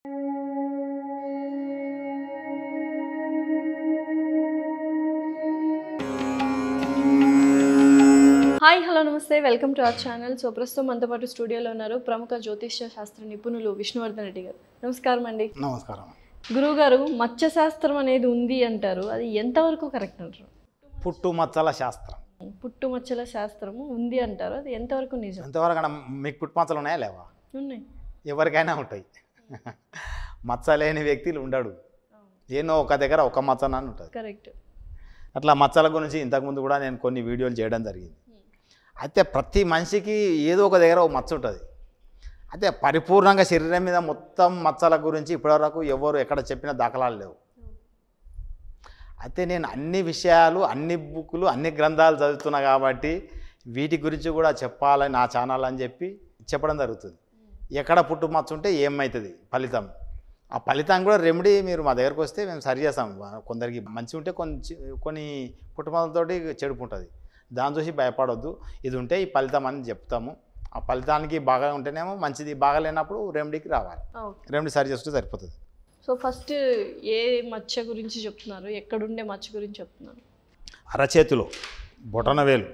Hi hello నమస్తే welcome to our channel. So ప్రస్తుతం మనతో పాటు స్టూడియోలో ఉన్నారు ప్రముఖ జ్యోతిష్య శాస్త్ర నిపుణులు విష్ణువర్ధన్ రెడ్డి గారు. నమస్కారం అండి. నమస్కారం. గురువుగారు, మత్స్య శాస్త్రం అనేది ఉంది అంటారు, అది ఎంతవరకు కరెక్ట్ అంటారు? పుట్టుమచ్చల శాస్త్రం, పుట్టుమచ్చల శాస్త్రము ఉంది అంటారు, అది ఎంతవరకు నిజం? ఎంతవరకు మీకు పుట్టుమచ్చలు ఉన్నాయా లేవా? ఉన్నాయి. ఎవరికైనా ఉంటాయి. మచ్చ లేని వ్యక్తులు ఉండడు. ఏనో ఒక దగ్గర ఒక మచ్చన ఉంటుంది. కరెక్ట్. అట్లా మచ్చల గురించి ఇంతకుముందు కూడా నేను కొన్ని వీడియోలు చేయడం జరిగింది. అయితే ప్రతి మనిషికి ఏదో ఒక దగ్గర ఒక మచ్చ ఉంటుంది. అయితే పరిపూర్ణంగా శరీరం మీద మొత్తం మచ్చల గురించి ఇప్పటివరకు ఎవరు ఎక్కడ చెప్పిన దాఖలాలు లేవు. అయితే నేను అన్ని విషయాలు, అన్ని బుక్కులు, అన్ని గ్రంథాలు చదువుతున్నా కాబట్టి వీటి గురించి కూడా చెప్పాలని నా ఛానల్ అని చెప్పి చెప్పడం జరుగుతుంది. ఎక్కడ పుట్టుమచ్చ ఉంటే ఏమవుతుంది ఫలితం, ఆ ఫలితం కూడా రెమెడీ మీరు మా దగ్గరకు వస్తే మేము సరి చేస్తాం. కొందరికి మంచి ఉంటే కొన్ని పుట్టుమచ్చలతోటి చెడుపు ఉంటుంది, దాని చూసి భయపడొద్దు. ఇది ఉంటే ఈ ఫలితం అని చెప్తాము. ఆ ఫలితానికి బాగా ఉంటేనేమో మంచిది, బాగా లేనప్పుడు రెమెడీకి రావాలి. రెమెడీ సరి చేస్తే సరిపోతుంది. సో ఫస్ట్ ఏ మచ్చ గురించి చెప్తున్నారు, ఎక్కడుండే మచ్చ గురించి చెప్తున్నారు? అరచేతిలో బొటనవేలు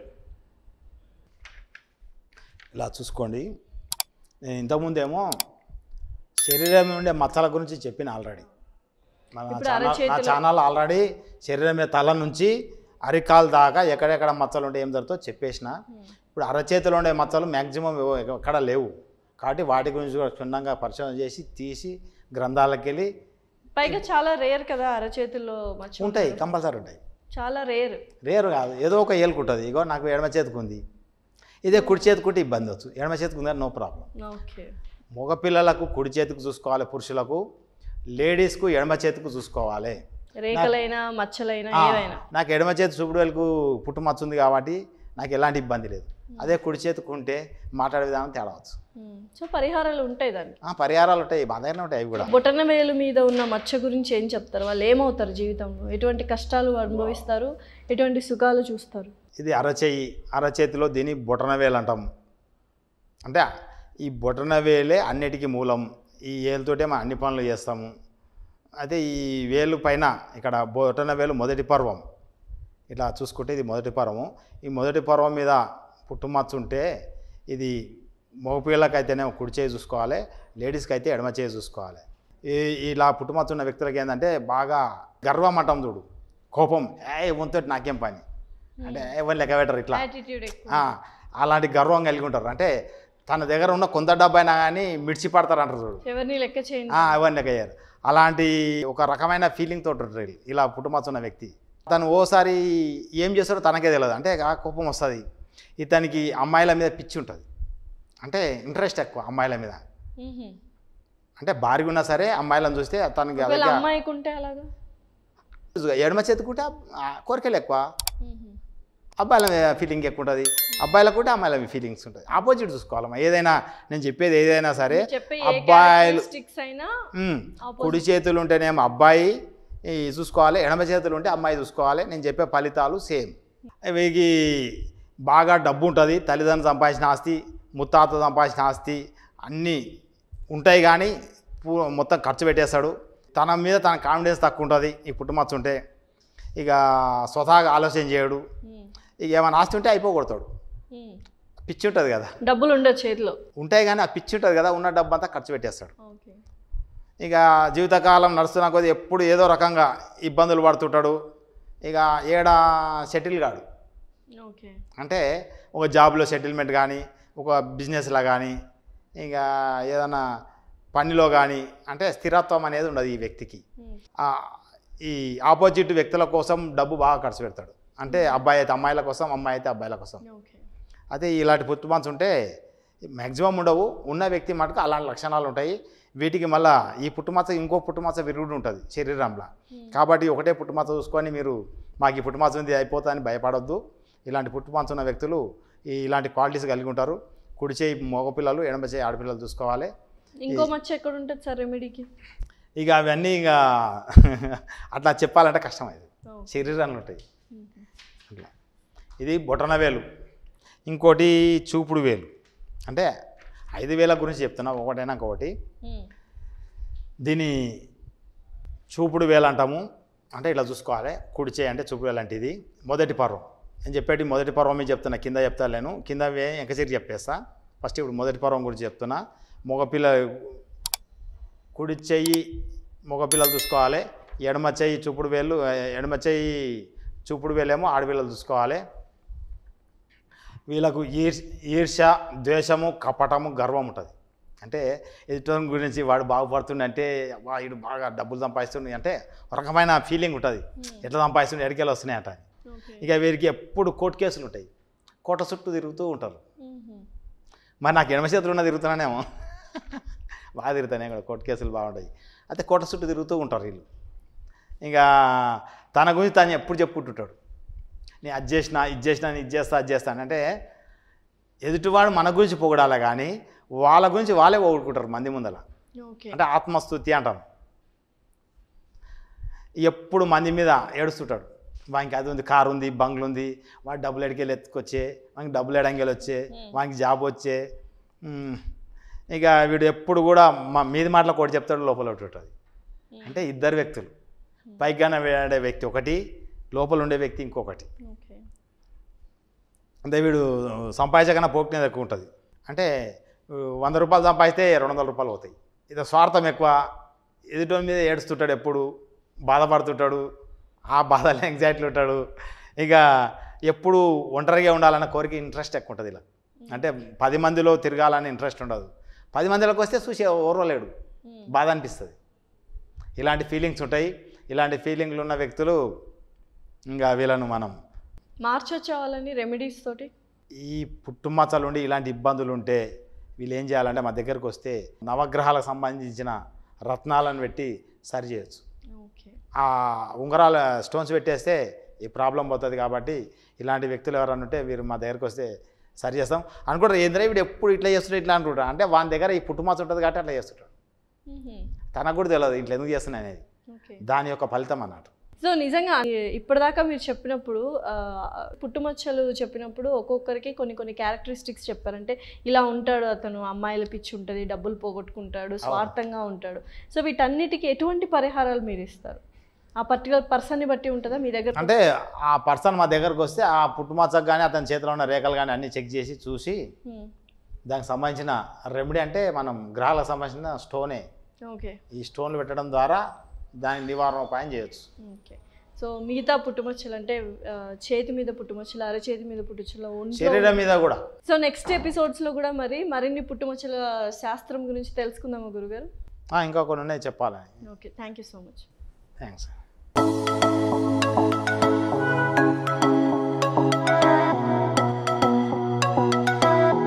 ఇలా చూసుకోండి. నేను ఇంతకుముందేమో శరీరం ఉండే మచ్చల గురించి చెప్పిన ఆల్రెడీ. నా ఛానల్ ఆల్రెడీ శరీరం మీద తల నుంచి అరికాలు దాకా ఎక్కడెక్కడ మచ్చలు ఉంటే ఏం జరుగుతుందో చెప్పేసిన. ఇప్పుడు అరచేతిలో ఉండే మచ్చలు మ్యాక్సిమం ఎక్కడ లేవు కాబట్టి వాటి గురించి కూడా క్షుణ్ణంగా పరిశోధన చేసి తీసి గ్రంథాలకు వెళ్ళి. పైగా చాలా రేర్ కదా అరచేతిలో మచ్చ. ఉంటాయి, కంపల్సరీ ఉంటాయి. చాలా రేర్. రేరు కాదు, ఏదో ఒక ఏలుకుంటుంది. ఇగో నాకు ఎడమ చేతికి ఉంది, ఇదే కుడి చేతికుంటే ఇబ్బంది వచ్చు. ఎడమ చేతికి ఉందని నో ప్రాబ్లం. ఓకే. మగపిల్లలకు కుడి చేతికి చూసుకోవాలి, పురుషులకు. లేడీస్కు ఎడమ చేతికి చూసుకోవాలి. రేఖలైనా మచ్చలైనా ఏదైనా. నాకు ఎడమ చేతి చూపుడు వేలకు పుట్టుమచ్చ ఉంది కాబట్టి నాకు ఎలాంటి ఇబ్బంది లేదు. అదే కుడి చేతికి ఉంటే మాట్లాడే విధానం తేడవచ్చు. సో పరిహారాలు ఉంటాయి దానికి? పరిహారాలు ఉంటాయి, మా దగ్గర ఉంటాయి. అవి కూడా బొటన వేలు మీద ఉన్న మచ్చ గురించి ఏం చెప్తారు? వాళ్ళు ఏమవుతారు జీవితంలో, ఎటువంటి కష్టాలు అనుభవిస్తారు, ఎటువంటి సుఖాలు చూస్తారు? ఇది అరచేయి, అరచేతిలో దీన్ని బొటనవేలు అంటాము. అంటే ఈ బొటనవేలే అన్నిటికీ మూలం. ఈ వేలుతోటే మనం అన్ని పనులు చేస్తాము. అయితే ఈ వేలు పైన ఇక్కడ బొటనవేలు మొదటి పర్వం ఇట్లా చూసుకుంటే ఇది మొదటి పర్వం. ఈ మొదటి పర్వం మీద పుట్టుమచ్చ ఉంటే ఇది మగపిల్లకైతేనే కుడి చేయి చూసుకోవాలి, లేడీస్కి అయితే ఎడమ చేయి చూసుకోవాలి. ఇలా పుట్టుమచ్చ ఉన్న వ్యక్తులకి ఏంటంటే బాగా గర్వం అంటాం చూడు, కోపం, ఎవరితో నాకేం పని అంటే ఎవరిని లెక్క పెట్టరు, ఇట్లా అలాంటి గర్వం కలిగి ఉంటారు. అంటే తన దగ్గర ఉన్న కొంత డబ్బు అయినా కానీ మిడిచి పడతారు అంటారు చూడు, ఎవరిని లెక్క చేయండి, ఎవరిని లెక్క చేయరు. అలాంటి ఒక రకమైన ఫీలింగ్ తోటి ఉంటారు ఇలా పుట్టుమచ్చ ఉన్న వ్యక్తి. తను ఓసారి ఏం చేస్తాడో తనకే తెలియదు, అంటే కోపం వస్తుంది. ఇతనికి అమ్మాయిల మీద పిచ్చి ఉంటుంది, అంటే ఇంట్రెస్ట్ ఎక్కువ అమ్మాయిల మీద. అంటే భారీగా ఉన్నా సరే అమ్మాయిలను చూస్తే తనకి ఎడమ చేతుకుంటే కోరికలు ఎక్కువ, అబ్బాయిల మీద ఫీలింగ్ ఎక్కువ ఉంటుంది. అబ్బాయిలకు కూడా అమ్మాయిల మీద ఫీలింగ్స్ ఉంటుంది. ఆపోజిట్ చూసుకోవాలమ్మా. ఏదైనా నేను చెప్పేది ఏదైనా సరే, అబ్బాయిలు కుడి చేతులు ఉంటేనేమో అబ్బాయి చూసుకోవాలి, ఎడమ చేతులు ఉంటే అమ్మాయి చూసుకోవాలి. నేను చెప్పే ఫలితాలు సేమ్. వీరికి బాగా డబ్బు ఉంటుంది, తల్లిదండ్రులు సంపాదించిన ఆస్తి, ముత్తాత సంపాదించిన ఆస్తి అన్నీ ఉంటాయి, కానీ మొత్తం ఖర్చు పెట్టేస్తాడు. తన మీద తన కాన్ఫిడెన్స్ తక్కువ ఉంటుంది ఈ పుట్టుమచ్చ ఉంటే. ఇక స్వతహాగా ఆలోచన చేయడు. ఇక ఏమైనా ఆస్తి ఉంటే అయిపోగొడతాడు. పిచ్చి ఉంటుంది కదా, డబ్బులు ఉండదు చేతిలో, ఉంటాయి కానీ ఆ పిచ్చి ఉంటుంది కదా, ఉన్న డబ్బు అంతా ఖర్చు పెట్టేస్తాడు. ఇక జీవితకాలం నడుస్తున్న కొద్ది ఎప్పుడు ఏదో రకంగా ఇబ్బందులు పడుతుంటాడు. ఇక సెటిల్ కాడు. అంటే ఒక జాబ్లో సెటిల్మెంట్ కానీ, ఒక బిజినెస్లో కానీ, ఇక ఏదైనా పనిలో కానీ, అంటే స్థిరత్వం అనేది ఉండదు ఈ వ్యక్తికి. ఈ ఆపోజిట్ వ్యక్తుల కోసం డబ్బు బాగా ఖర్చు పెడతాడు. అంటే అబ్బాయి అయితే అమ్మాయిల కోసం, అమ్మాయి అయితే అబ్బాయిల కోసం. అదే ఇలాంటి పుట్టుమచ్చ ఉంటే మ్యాక్సిమం ఉండవు. ఉన్న వ్యక్తి మటుకు అలాంటి లక్షణాలు ఉంటాయి. వీటికి మళ్ళీ ఈ పుట్టుమచ్చ ఇంకో పుట్టుమచ్చ విరుగుడు ఉంటుంది శరీరంలో. కాబట్టి ఒకటే పుట్టుమచ్చ చూసుకొని మీరు మాకు ఈ పుట్టుమచ్చ ఉంది అయిపోతుందని భయపడొద్దు. ఇలాంటి పుట్టుమచ్చ ఉన్న వ్యక్తులు ఇలాంటి క్వాలిటీస్ కలిగి ఉంటారు. కుడి చేయి మగపిల్లలు, ఎడమ చేయి ఆడపిల్లలు చూసుకోవాలి. ఇంకో మచ్చ ఎక్కడ ఉంటుంది సార్ రెమెడీకి? ఇక అవన్నీ ఇక అట్లా చెప్పాలంటే కష్టం. అది శరీరంలో ఉంటాయి అట్లా. ఇది బొటనవేలు. ఇంకోటి చూపుడు వేలు. అంటే 5 వేల గురించి చెప్తున్నా, ఒకటైనా ఇంకొకటి. దీని చూపుడు వేలు అంటాము. అంటే ఇట్లా చూసుకోవాలి. కుడి చేయి అంటే చూపుడు వేలు అంటే ఇది మొదటి పర్వం. నేను చెప్పేటి మొదటి పర్వం మీద చెప్తున్నా, కింద చెప్తాను నేను. కింద ఎంకసిరి చెప్పేస్తా. ఫస్ట్ ఇప్పుడు మొదటి పర్వం గురించి చెప్తున్నా. మగపిల్ల కుడి చెయ్యి మగపిల్లలు చూసుకోవాలి. ఎడమ చెయ్యి చూపుడు వేలు, ఎడమ చెయ్యి చూపుడు వేలేమో ఆడపిల్లలు చూసుకోవాలి. వీళ్ళకు ఈర్ష, ద్వేషము, కపటము, గర్వం ఉంటుంది. అంటే ఎదుటి గురించి వాడు బాగుపడుతుండే అంటే వీడు బాగా డబ్బులు సంపాదిస్తుండే అంటే ఒక రకమైన ఫీలింగ్ ఉంటుంది. ఎట్లా సంపాదిస్తుండే ఎడికెళ్ళి వస్తున్నాయట. ఇక వీరికి ఎప్పుడు కోర్టు కేసులు ఉంటాయి. కోట చుట్టూ తిరుగుతూ ఉంటారు. మరి నాకు ఎడమ చేతులు ఉన్న తిరుగుతున్నానేమో బాగా తిరుగుతానే కూడా కోర్టు కేసులు బాగుంటాయి. అయితే కోట చుట్టూ తిరుగుతూ ఉంటారు వీళ్ళు. ఇంకా తన గురించి తను ఎప్పుడు చెప్పుకుంటుంటాడు. నేను అది చేసిన, ఇది చేసిన, ఇది చేస్తా, అది చేస్తాను అంటే ఎదుటివాడు మన గురించి పొగడాలి కానీ వాళ్ళ గురించి వాళ్ళే పొగుడుకుంటారు మంది ముందర. అంటే ఆత్మస్తుతి అంటాం. ఎప్పుడు మంది మీద ఏడుస్తుంటాడు. వానికి అది ఉంది, కారు ఉంది, బంగ్లు ఉంది, వాడు డబ్బులు ఎడికెళ్ళి ఎత్తుకొచ్చే, వానికి డబ్బులు ఎడంకెళ్ళి వచ్చే, వానికి జాబ్ వచ్చే. ఇక వీడు ఎప్పుడు కూడా మీది మాటలు ఒకటి చెప్తాడు, లోపల ఒకటి ఉంటుంది. అంటే ఇద్దరు వ్యక్తులు. పైగానే వేడే వ్యక్తి ఒకటి, లోపల ఉండే వ్యక్తి ఇంకొకటి. అంటే వీడు సంపాదించకన్నా పోకినేది ఎక్కువ ఉంటుంది. అంటే 100 రూపాయలు సంపాదిస్తే 200 రూపాయలు అవుతాయి. ఇది స్వార్థం ఎక్కువ. ఎదుటి మీద ఏడుస్తుంటాడు, ఎప్పుడు బాధపడుతుంటాడు, ఆ బాధలో ఎంగ్జైటీలు ఉంటాడు. ఇక ఎప్పుడు ఒంటరిగా ఉండాలన్న కోరిక, ఇంట్రెస్ట్ ఎక్కువ ఉంటుంది. ఇలా అంటే 10 మందిలో తిరగాలని ఇంట్రెస్ట్ ఉండదు. 10 మందిలోకి వస్తే చూసి ఓర్వలేడు, బాధ అనిపిస్తుంది. ఇలాంటి ఫీలింగ్స్ ఉంటాయి. ఇలాంటి ఫీలింగ్లు ఉన్న వ్యక్తులు ఇంకా వీళ్ళను మనం మార్చొచ్చే వాళ్ళని రెమెడీస్ తోటి. ఈ పుట్టుమచ్చలు ఉండి ఇలాంటి ఇబ్బందులు ఉంటే వీళ్ళు ఏం చేయాలంటే మా దగ్గరకు వస్తే నవగ్రహాలకు సంబంధించిన రత్నాలను పెట్టి సరి చేయొచ్చు. ఆ ఉంగరాల స్టోన్స్ పెట్టేస్తే ఈ ప్రాబ్లం పోతుంది. కాబట్టి ఇలాంటి వ్యక్తులు ఎవరైనా ఉంటే వీరు మా దగ్గరకు వస్తే సరి చేస్తాం. అనుకుంటారు ఏంద్రా వీడు ఎప్పుడు ఇట్లా చేస్తుంటాడు ఇట్లా అంటుంటాడు. అంటే వాని దగ్గర ఈ పుట్టుమచ్చ ఉంటుంది కాబట్టి అట్లా చేస్తుంటాడు. తనకు కూడా తెలియదు ఇట్లా ఎందుకు చేస్తున్నాయి అనేది. దాని యొక్క ఫలితం అన్నట్టు. సో నిజంగా ఇప్పటిదాకా మీరు చెప్పినప్పుడు పుట్టుమచ్చలు చెప్పినప్పుడు ఒక్కొక్కరికి కొన్ని క్యారెక్టరిస్టిక్స్ చెప్పారంటే ఇలా ఉంటాడు అతను, అమ్మాయిల పిచ్చి ఉంటుంది, డబ్బులు పోగొట్టుకుంటాడు, స్వార్థంగా ఉంటాడు. సో వీటన్నిటికీ ఎటువంటి పరిహారాలు మీరు ఇస్తారు? ఆ పర్టికులర్ పర్సన్ని బట్టి ఉంటుందా మీ దగ్గర? అంటే ఆ పర్సన్ మా దగ్గరకు వస్తే ఆ పుట్టుమచ్చకు కానీ అతని చేతిలో ఉన్న రేఖలు కానీ అన్నీ చెక్ చేసి చూసి దానికి సంబంధించిన రెమెడీ అంటే మనం గ్రహాలకు సంబంధించిన స్టోనే. ఓకే. ఈ స్టోన్లు పెట్టడం ద్వారా దాని నివారణ ఉపాయం చేయొచ్చు. ఓకే. సో మిగతా పుట్టుమచ్చలు అంటే చేతి మీద పుట్టుమచ్చలు, అరచేతి మీద పుట్టుమచ్చలు, శరీరం మీద కూడా. సో నెక్స్ట్ ఎపిసోడ్స్లో కూడా మరిన్ని పుట్టుమచ్చల శాస్త్రం గురించి తెలుసుకుందాము గురుగారు. ఇంకా కొన్ని ఉన్నాయి చెప్పాలని. Okay, thank you so much. Thanks.